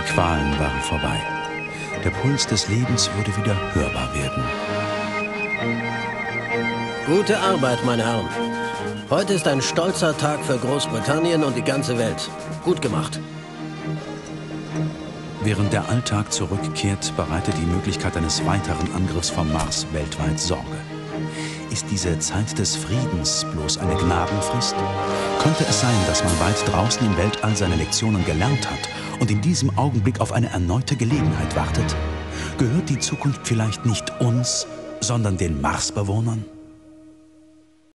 Qualen waren vorbei. Der Puls des Lebens würde wieder hörbar werden. Gute Arbeit, meine Herren. Heute ist ein stolzer Tag für Großbritannien und die ganze Welt. Gut gemacht. Während der Alltag zurückkehrt, bereitet die Möglichkeit eines weiteren Angriffs vom Mars weltweit Sorge. Ist diese Zeit des Friedens bloß eine Gnadenfrist? Könnte es sein, dass man weit draußen im Weltall seine Lektionen gelernt hat und in diesem Augenblick auf eine erneute Gelegenheit wartet? Gehört die Zukunft vielleicht nicht uns, sondern den Marsbewohnern?